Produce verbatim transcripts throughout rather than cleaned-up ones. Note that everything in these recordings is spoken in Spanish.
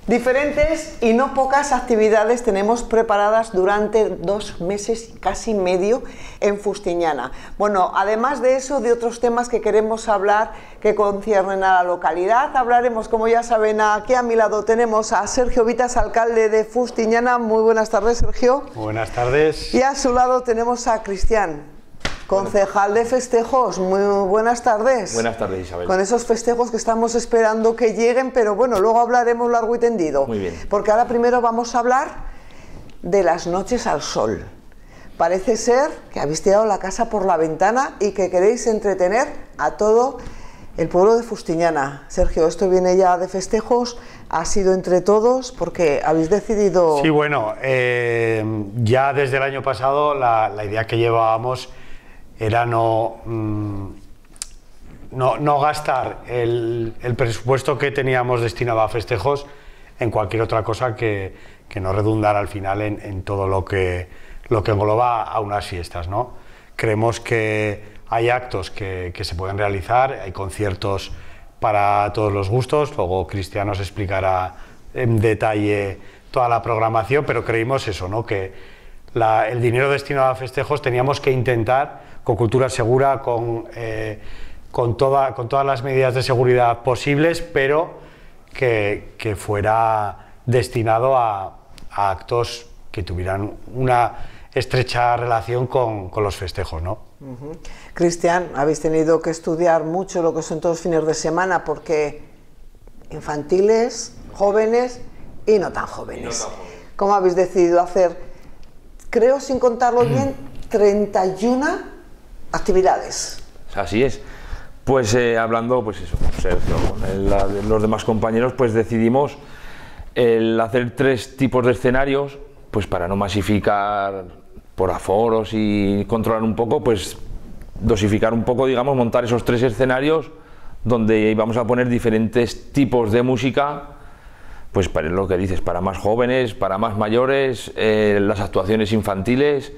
Diferentes y no pocas actividades tenemos preparadas durante dos meses, casi medio, en Fustiñana. Bueno, además de eso, de otros temas que queremos hablar que conciernen a la localidad, hablaremos, como ya saben, aquí a mi lado tenemos a Sergio Vitas, alcalde de Fustiñana. Muy buenas tardes, Sergio. Buenas tardes. Y a su lado tenemos a Cristian, concejal de festejos. Muy buenas tardes. Buenas tardes, Isabel. Con esos festejos que estamos esperando que lleguen, pero bueno, luego hablaremos largo y tendido. Muy bien. Porque ahora primero vamos a hablar de las noches al sol. Parece ser que habéis tirado la casa por la ventana y que queréis entretener a todo el pueblo de Fustiñana. Sergio, esto viene ya de festejos, ha sido entre todos porque habéis decidido... Sí, bueno, eh, ya desde el año pasado la, la idea que llevábamos era no, mmm, no, no gastar el, el presupuesto que teníamos destinado a festejos en cualquier otra cosa que, que no redundara al final en, en todo lo que, lo que engloba a unas fiestas, ¿no? Creemos que hay actos que, que se pueden realizar, hay conciertos para todos los gustos, luego Cristian nos explicará en detalle toda la programación, pero creímos eso, ¿no? Que la, el dinero destinado a festejos teníamos que intentar, con cultura segura, con, eh, con, toda, con todas las medidas de seguridad posibles, pero que, que fuera destinado a, a actos que tuvieran una estrecha relación con, con los festejos, ¿no? Uh-huh. Cristian, habéis tenido que estudiar mucho lo que son todos los fines de semana, porque infantiles, jóvenes y no tan jóvenes. No tan jóvenes. ¿Cómo habéis decidido hacer, creo sin contarlo bien, treinta y una actividades? Así es. Pues eh, hablando, pues eso, con Sergio, con el, la, los demás compañeros, pues decidimos el hacer tres tipos de escenarios, pues para no masificar por aforos y controlar un poco, pues dosificar un poco, digamos, montar esos tres escenarios donde íbamos a poner diferentes tipos de música, pues para lo que dices, para más jóvenes, para más mayores, eh, las actuaciones infantiles,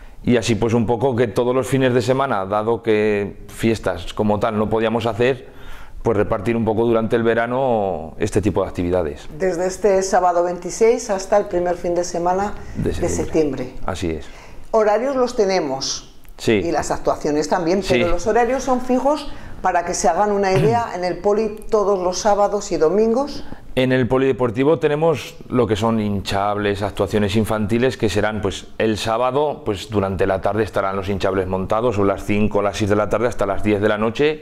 y así pues un poco que todos los fines de semana, dado que fiestas como tal no podíamos hacer, pues repartir un poco durante el verano este tipo de actividades. Desde este sábado veintiséis hasta el primer fin de semana de septiembre. De septiembre. Así es. Horarios los tenemos, sí, y las actuaciones también, pero sí, los horarios son fijos para que se hagan una idea. En el poli todos los sábados y domingos. En el polideportivo tenemos lo que son hinchables, actuaciones infantiles, que serán pues el sábado, pues durante la tarde estarán los hinchables montados, o las cinco o las seis de la tarde hasta las diez de la noche,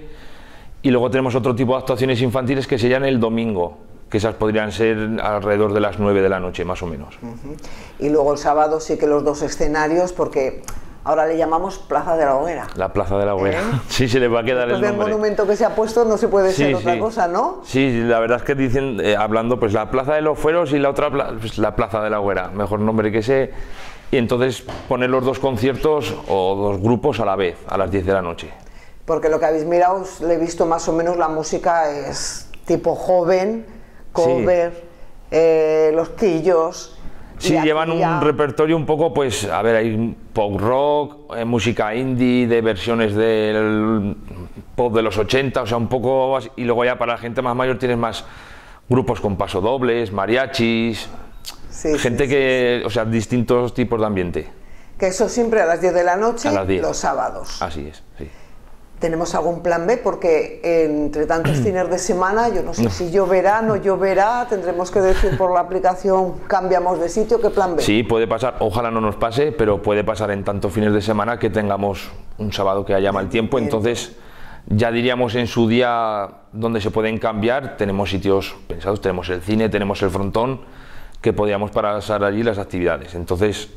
y luego tenemos otro tipo de actuaciones infantiles que serían el domingo, que esas podrían ser alrededor de las nueve de la noche, más o menos. Uh-huh. Y luego el sábado sí que los dos escenarios, porque ahora le llamamos Plaza de la Hoguera. La Plaza de la Hoguera, ¿eh? Sí, se le va a quedar Después el nombre. del monumento que se ha puesto no se puede sí, ser sí. otra cosa, ¿no? Sí, la verdad es que dicen, eh, hablando, pues la Plaza de los Fueros y la otra, pues, la Plaza de la Hoguera, mejor nombre que ese, y entonces poner los dos conciertos o dos grupos a la vez, a las diez de la noche. Porque lo que habéis mirado, le he visto más o menos, la música es tipo joven, cover, sí, eh, los quillos. Sí, llevan un ya... repertorio un poco, pues, a ver, hay pop rock, eh, música indie, de versiones del pop de los ochenta, o sea, un poco, y luego ya para la gente más mayor tienes más grupos con pasodobles, mariachis, sí, gente sí, que, sí, o sea, distintos tipos de ambiente. Que eso siempre a las diez de la noche, a las diez, los sábados. Así es, sí. ¿Tenemos algún plan B? Porque entre tantos fines de semana, yo no sé si lloverá, no lloverá, tendremos que decir por la aplicación, cambiamos de sitio, ¿qué plan B? Sí, puede pasar, ojalá no nos pase, pero puede pasar en tantos fines de semana que tengamos un sábado que haya mal tiempo, entonces ya diríamos en su día donde se pueden cambiar, tenemos sitios pensados, tenemos el cine, tenemos el frontón, que podríamos pasar allí las actividades, entonces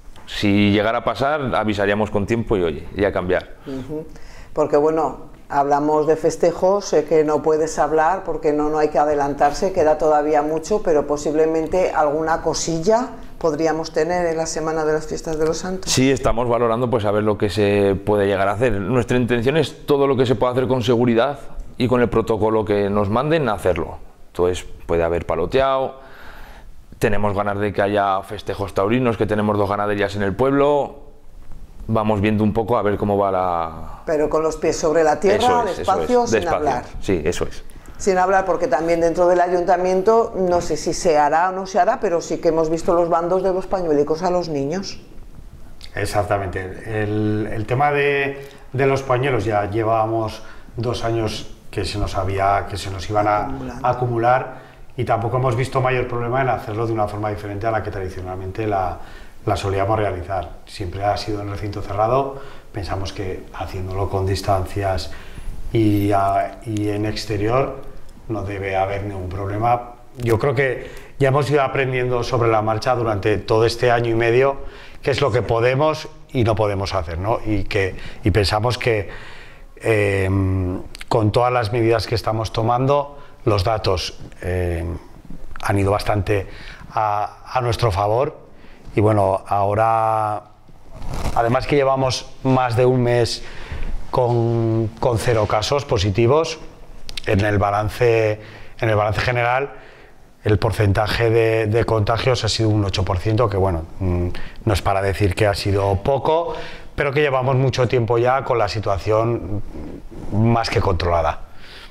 si llegara a pasar avisaríamos con tiempo y oye, ya cambiar. Uh-huh. Porque bueno, hablamos de festejos, sé que no puedes hablar porque no, no hay que adelantarse, queda todavía mucho, pero posiblemente alguna cosilla podríamos tener en la semana de las fiestas de los santos. Sí, estamos valorando pues a ver lo que se puede llegar a hacer. Nuestra intención es todo lo que se pueda hacer con seguridad y con el protocolo que nos manden, hacerlo. Entonces puede haber paloteado, tenemos ganas de que haya festejos taurinos, que tenemos dos ganaderías en el pueblo. Vamos viendo un poco a ver cómo va la... Pero con los pies sobre la tierra, eso es, despacio, eso es, sin despacio. hablar. Sí, eso es. Sin hablar, porque también dentro del ayuntamiento, no sé si se hará o no se hará, pero sí que hemos visto los bandos de los pañuelicos a los niños. Exactamente. El, el tema de, de los pañuelos, ya llevábamos dos años que se nos, había, que se nos iban a, a acumular, y tampoco hemos visto mayor problema en hacerlo de una forma diferente a la que tradicionalmente la, la solíamos realizar. Siempre ha sido en recinto cerrado, pensamos que haciéndolo con distancias y, a, y en exterior no debe haber ningún problema. Yo creo que ya hemos ido aprendiendo sobre la marcha durante todo este año y medio qué es lo que podemos y no podemos hacer, ¿no? Y, que, y pensamos que eh, con todas las medidas que estamos tomando, los datos eh, han ido bastante a, a nuestro favor. Y bueno, ahora, además que llevamos más de un mes con, con cero casos positivos, en el balance, en el balance general el porcentaje de, de contagios ha sido un ocho por ciento, que bueno, no es para decir que ha sido poco, pero que llevamos mucho tiempo ya con la situación más que controlada.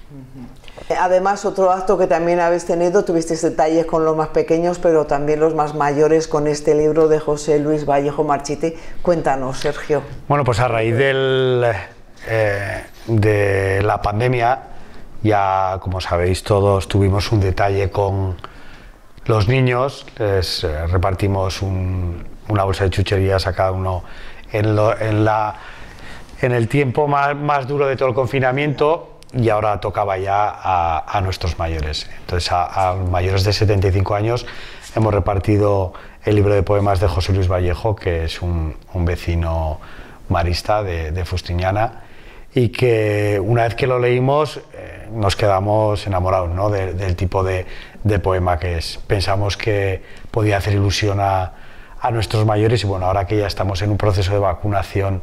Además, otro acto que también habéis tenido, tuvisteis detalles con los más pequeños, pero también los más mayores, con este libro de José Luis Vallejo Marchite. Cuéntanos, Sergio. Bueno, pues a raíz del, eh, de la pandemia, ya como sabéis todos, tuvimos un detalle con los niños, les eh, repartimos un, una bolsa de chucherías a cada uno en, lo, en, la, en el tiempo más, más duro de todo el confinamiento, y ahora tocaba ya a, a nuestros mayores. Entonces a, a mayores de setenta y cinco años hemos repartido el libro de poemas de José Luis Vallejo, que es un, un vecino marista de, de Fustiñana, y que una vez que lo leímos eh, nos quedamos enamorados, ¿no? de, del tipo de, de poema que es. Pensamos que podía hacer ilusión a, a nuestros mayores, y bueno, ahora que ya estamos en un proceso de vacunación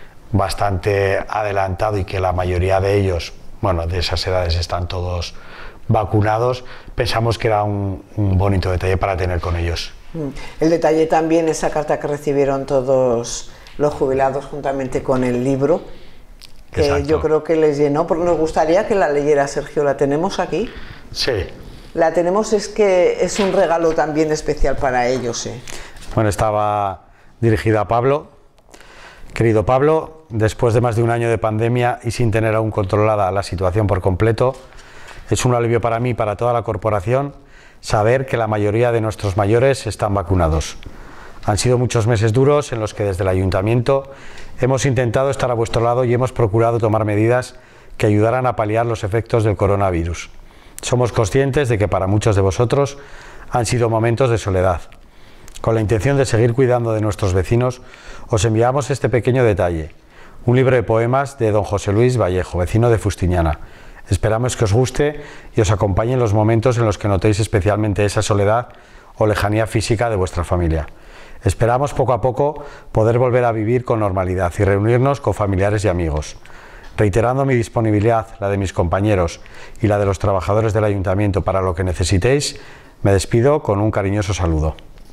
bastante adelantado y que la mayoría de ellos, bueno, de esas edades están todos vacunados, pensamos que era un, un bonito detalle para tener con ellos. El detalle también, esa carta que recibieron todos los jubilados juntamente con el libro, que Exacto. yo creo que les llenó, porque nos gustaría que la leyera, Sergio. ¿La tenemos aquí? Sí. La tenemos, es que es un regalo también especial para ellos. ¿eh? Bueno, estaba dirigida a Pablo. Querido Pablo, después de más de un año de pandemia y sin tener aún controlada la situación por completo, es un alivio para mí y para toda la corporación saber que la mayoría de nuestros mayores están vacunados. Han sido muchos meses duros en los que desde el ayuntamiento hemos intentado estar a vuestro lado y hemos procurado tomar medidas que ayudaran a paliar los efectos del coronavirus. Somos conscientes de que para muchos de vosotros han sido momentos de soledad. Con la intención de seguir cuidando de nuestros vecinos, os enviamos este pequeño detalle, un libro de poemas de don José Luis Vallejo, vecino de Fustiñana. Esperamos que os guste y os acompañe en los momentos en los que notéis especialmente esa soledad o lejanía física de vuestra familia. Esperamos poco a poco poder volver a vivir con normalidad y reunirnos con familiares y amigos. Reiterando mi disponibilidad, la de mis compañeros y la de los trabajadores del ayuntamiento para lo que necesitéis, me despido con un cariñoso saludo.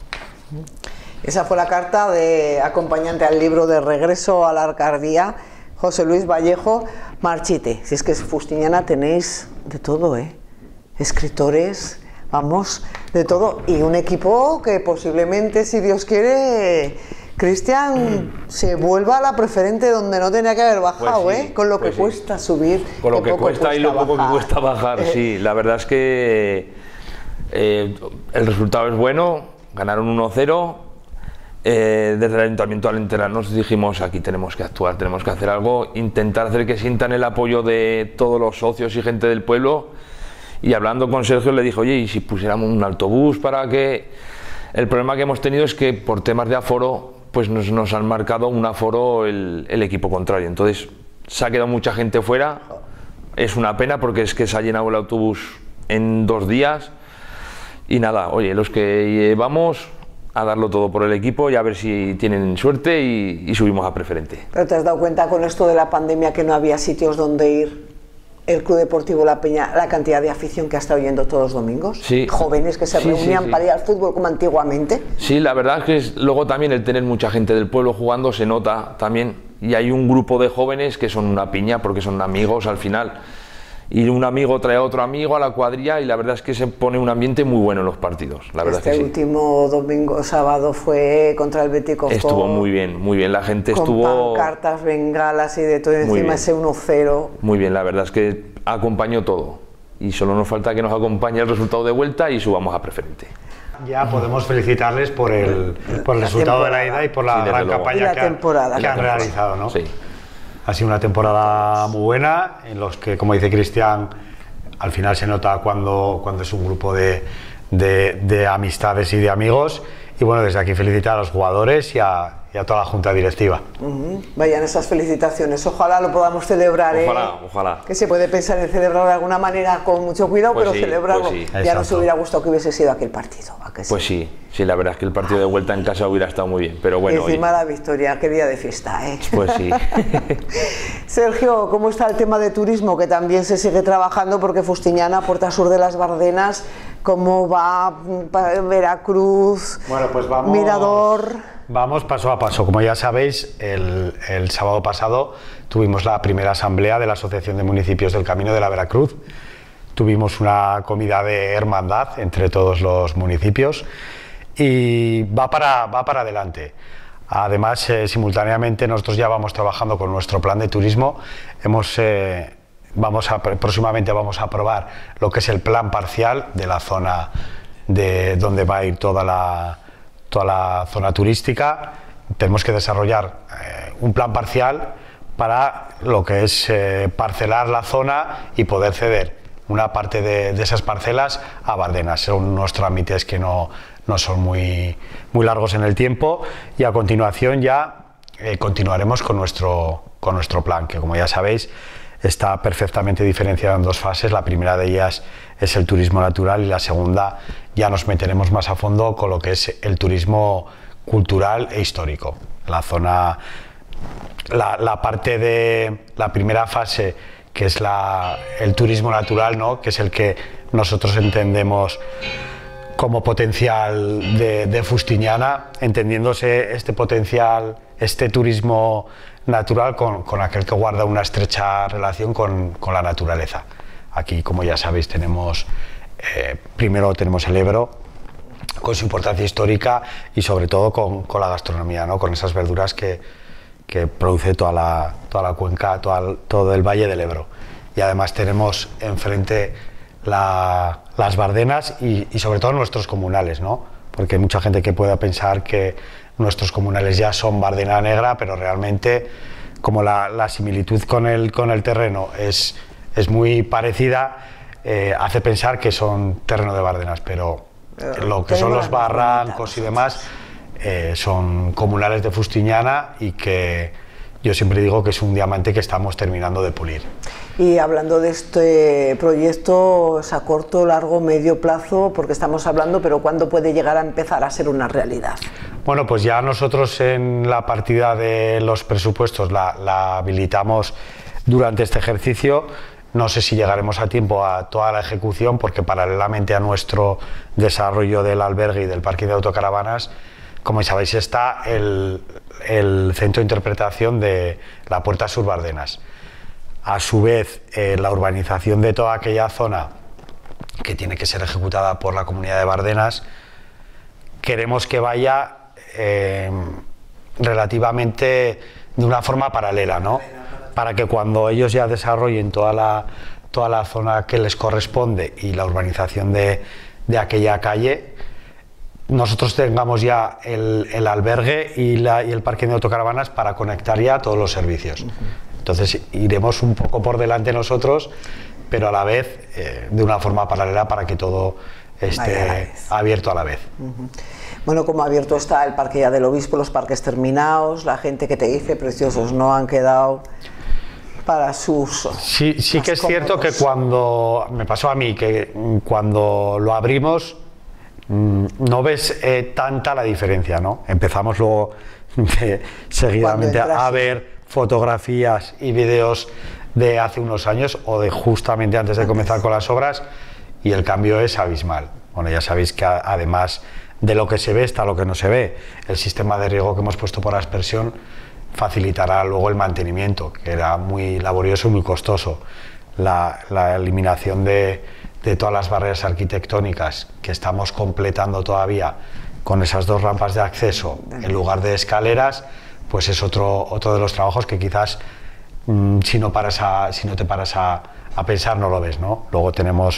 Esa fue la carta de acompañante al libro de Regreso a la Alcaldía, José Luis Vallejo Marchite. Si es que en Fustiñana tenéis de todo, ¿eh? Escritores, vamos, de todo, y un equipo que posiblemente, si Dios quiere, Cristian, mm. se vuelva a la preferente donde no tenía que haber bajado, pues sí, ¿eh? Con lo pues que sí. cuesta subir. Con lo que cuesta y lo poco bajar. que cuesta bajar, eh. sí. La verdad es que eh, el resultado es bueno, ganaron uno cero. Eh, desde el ayuntamiento al enterarnos dijimos, aquí tenemos que actuar, tenemos que hacer algo, intentar hacer que sientan el apoyo de todos los socios y gente del pueblo. Y hablando con Sergio le dije, oye, ¿y si pusiéramos un autobús para que...? El problema que hemos tenido es que por temas de aforo, pues nos, nos han marcado un aforo el, el equipo contrario. Entonces se ha quedado mucha gente fuera, es una pena porque es que se ha llenado el autobús en dos días. Y nada, oye, los que vamos a darlo todo por el equipo y a ver si tienen suerte y, y subimos a preferente. ¿Pero te has dado cuenta con esto de la pandemia que no había sitios donde ir? El Club Deportivo La Peña, la cantidad de afición que ha estado yendo todos los domingos, sí. Jóvenes que se sí, reunían sí, sí. para ir al fútbol como antiguamente. Sí, la verdad es que es, luego también el tener mucha gente del pueblo jugando se nota también, y hay un grupo de jóvenes que son una piña porque son amigos al final, y un amigo trae a otro amigo a la cuadrilla y la verdad es que se pone un ambiente muy bueno en los partidos, la verdad este es que último sí. domingo, sábado fue contra el Betis Costó. Estuvo muy bien, muy bien, la gente con estuvo... pancartas, bengalas y de todo, encima ese uno cero. Muy bien, la verdad es que acompañó todo y solo nos falta que nos acompañe el resultado de vuelta y subamos a preferente. Ya podemos felicitarles por el, por el resultado temporada. de la ida y por la Sí, gran luego. campaña Y la que, han, temporada, que la han temporada. realizado, ¿no? Sí. Ha sido una temporada muy buena, en los que, como dice Cristian, al final se nota cuando, cuando es un grupo de, de, de amistades y de amigos. Y bueno, desde aquí felicitar a los jugadores y a, y a toda la junta directiva. Uh-huh. Vayan esas felicitaciones, ojalá lo podamos celebrar. Ojalá, ¿eh? ojalá. Que se puede pensar en celebrarlo de alguna manera con mucho cuidado, Pues pero sí, celebrarlo. pues sí. Ya Exacto. nos hubiera gustado que hubiese sido aquel partido. ¿A que sí? Pues sí, sí, la verdad es que el partido de vuelta en casa hubiera estado muy bien, pero bueno... Y encima y- la victoria, qué día de fiesta, ¿eh? Pues sí. Sergio, ¿cómo está el tema de turismo? Que también se sigue trabajando porque Fustiñana, Puerta Sur de las Bardenas, ¿cómo va para Veracruz, Bueno, pues vamos, Mirador? Vamos paso a paso. Como ya sabéis, el, el sábado pasado tuvimos la primera asamblea de la Asociación de Municipios del Camino de la Veracruz. Tuvimos una comida de hermandad entre todos los municipios y va para, va para adelante. Además, eh, simultáneamente nosotros ya vamos trabajando con nuestro plan de turismo. Hemos, eh, vamos a, próximamente vamos a aprobar lo que es el plan parcial de la zona de donde va a ir toda la, toda la zona turística. Tenemos que desarrollar eh, un plan parcial para lo que es eh, parcelar la zona y poder ceder una parte de, de esas parcelas a Bardenas. Son unos trámites que no, no son muy, muy largos en el tiempo y a continuación ya eh, continuaremos con nuestro, con nuestro plan, que como ya sabéis está perfectamente diferenciado en dos fases. La primera de ellas es el turismo natural y la segunda ya nos meteremos más a fondo con lo que es el turismo cultural e histórico. La zona, la, la parte de la primera fase, que es la, el turismo natural, ¿no? Que es el que nosotros entendemos como potencial de, de Fustiñana, entendiéndose este potencial, este turismo natural con, con aquel que guarda una estrecha relación con, con la naturaleza. Aquí, como ya sabéis, tenemos, eh, primero tenemos el Ebro, con su importancia histórica y sobre todo con, con la gastronomía, ¿no? Con esas verduras que, que produce toda la, toda la cuenca, toda el, todo el Valle del Ebro. Y además tenemos enfrente la, las Bardenas y, y sobre todo nuestros comunales, ¿no? Porque hay mucha gente que pueda pensar que nuestros comunales ya son Bardena Negra, pero realmente como la, la similitud con el, con el terreno es, es muy parecida, eh, hace pensar que son terreno de Bardenas, pero Pero lo que son tenemos los las barrancos bonitas. y demás eh, son comunales de Fustiñana y que yo siempre digo que es un diamante que estamos terminando de pulir. Y hablando de este proyecto, ¿es a corto, largo, medio plazo? Porque estamos hablando, pero ¿cuándo puede llegar a empezar a ser una realidad? Bueno, pues ya nosotros en la partida de los presupuestos la, la habilitamos durante este ejercicio. No sé si llegaremos a tiempo a toda la ejecución, porque paralelamente a nuestro desarrollo del albergue y del parque de autocaravanas, como sabéis, está el, el centro de interpretación de la Puerta Sur Bardenas. A su vez, eh, la urbanización de toda aquella zona, que tiene que ser ejecutada por la Comunidad de Bardenas, queremos que vaya eh, relativamente de una forma paralela, ¿no? Para que cuando ellos ya desarrollen toda la, toda la zona que les corresponde y la urbanización de, de aquella calle, nosotros tengamos ya el, el albergue y, la, y el parque de autocaravanas para conectar ya todos los servicios. Entonces iremos un poco por delante nosotros, pero a la vez eh, de una forma paralela para que todo esté abierto a la vez. Uh-huh. Bueno, como abierto está el parque ya del Obispo, los parques terminados, la gente que te dice preciosos no han quedado para su uso. Sí, sí que es cómodos. cierto que cuando, me pasó a mí, que cuando lo abrimos no ves eh, tanta la diferencia, ¿no? Empezamos luego de, seguidamente a ver fotografías y vídeos de hace unos años o de justamente antes de comenzar con las obras y el cambio es abismal. Bueno, ya sabéis que a, además de lo que se ve está lo que no se ve. El sistema de riego que hemos puesto por aspersión facilitará luego el mantenimiento, que era muy laborioso y muy costoso. la, la eliminación de, de todas las barreras arquitectónicas que estamos completando todavía con esas dos rampas de acceso en lugar de escaleras, pues es otro, otro de los trabajos que quizás mmm, si, no paras a, si no te paras a, a pensar no lo ves, ¿no? Luego tenemos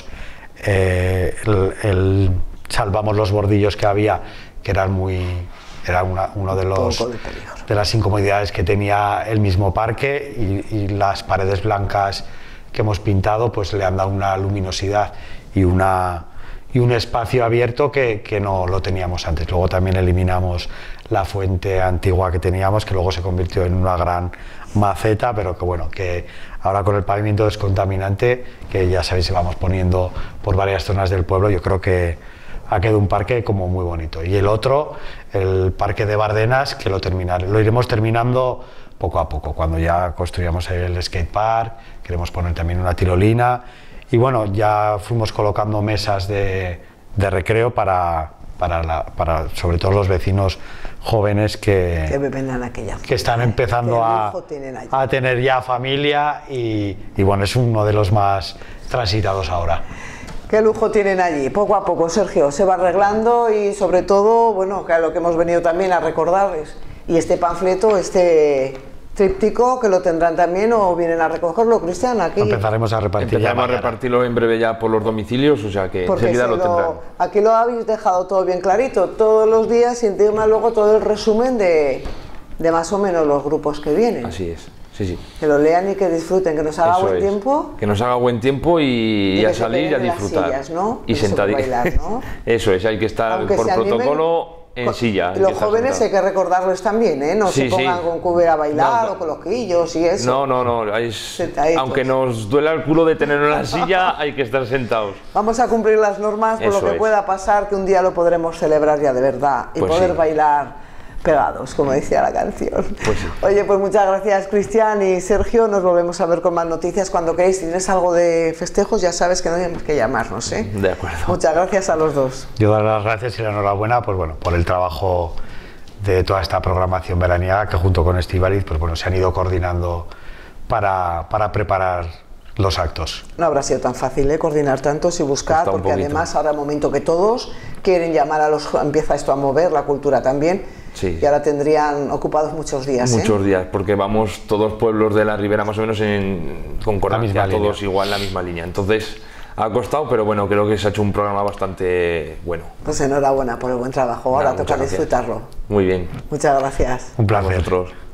eh, el, el, salvamos los bordillos que había, que eran muy, era una, uno de los de, de las incomodidades que tenía el mismo parque, y, y las paredes blancas que hemos pintado pues le han dado una luminosidad y una y un espacio abierto que, que no lo teníamos antes. Luego también eliminamos la fuente antigua que teníamos, que luego se convirtió en una gran maceta, pero que bueno, que ahora con el pavimento descontaminante, que ya sabéis, vamos poniendo por varias zonas del pueblo, yo creo que ha quedado un parque como muy bonito. Y el otro, el parque de Bardenas, que lo, terminar, lo iremos terminando poco a poco, cuando ya construyamos el skatepark, queremos poner también una tirolina. Y bueno, ya fuimos colocando mesas de, de recreo para, para, la, para sobre todo los vecinos jóvenes que, que, beben aquella que están empezando a, a tener ya familia y, y bueno, es uno de los más transitados ahora. Qué lujo tienen allí, poco a poco, Sergio, se va arreglando y sobre todo, bueno, que a lo que hemos venido también a recordarles, y este panfleto, este tríptico, que lo tendrán también o vienen a recogerlo, Cristian, aquí. Empezaremos a repartirlo. Empezaremos a repartirlo en breve ya por los domicilios, o sea que enseguida lo, lo tendrán. Aquí lo habéis dejado todo bien clarito, todos los días, sin encima luego todo el resumen de, de más o menos los grupos que vienen. Así es, sí, sí. Que lo lean y que disfruten, que nos haga Eso buen es. tiempo. Que nos haga buen tiempo y, y a salir y a disfrutar. Sillas, ¿no? Y sentadillas. ¿No? Eso es, hay que estar Aunque por protocolo en silla. Los jóvenes hay que recordarlos también, ¿eh? No sí, se pongan sí. con cubera a bailar no, o con los quillos y eso. No, no, no. Es, aunque nos duela el culo de tenerlo en la silla, hay que estar sentados. Vamos a cumplir las normas por eso lo que es. pueda pasar, que un día lo podremos celebrar ya de verdad y pues poder sí. bailar pegados, como decía la canción. Pues sí. Oye, pues muchas gracias, Cristian y Sergio. Nos volvemos a ver con más noticias cuando queréis. Si tienes algo de festejos, ya sabes que no tenemos que llamarnos, ¿eh? De acuerdo. Muchas gracias a los dos. Yo dar las gracias y la enhorabuena, pues bueno, por el trabajo de toda esta programación veraniega que junto con Estíbaliz, pues bueno, se han ido coordinando para, para preparar los actos. No habrá sido tan fácil, ¿eh? Coordinar tantos y buscar, Cuesta un porque poquito. además ahora momento que todos quieren llamar a los... empieza esto a mover, la cultura también, sí. Y ahora tendrían ocupados muchos días. Muchos ¿eh? días, porque vamos todos pueblos de la Ribera más o menos en concordancia, todos línea. igual en la misma línea. Entonces ha costado, pero bueno, creo que se ha hecho un programa bastante bueno. Pues enhorabuena por el buen trabajo, ahora Nada, toca muchas gracias. disfrutarlo. Muy bien. Muchas gracias. Un placer. A vosotros.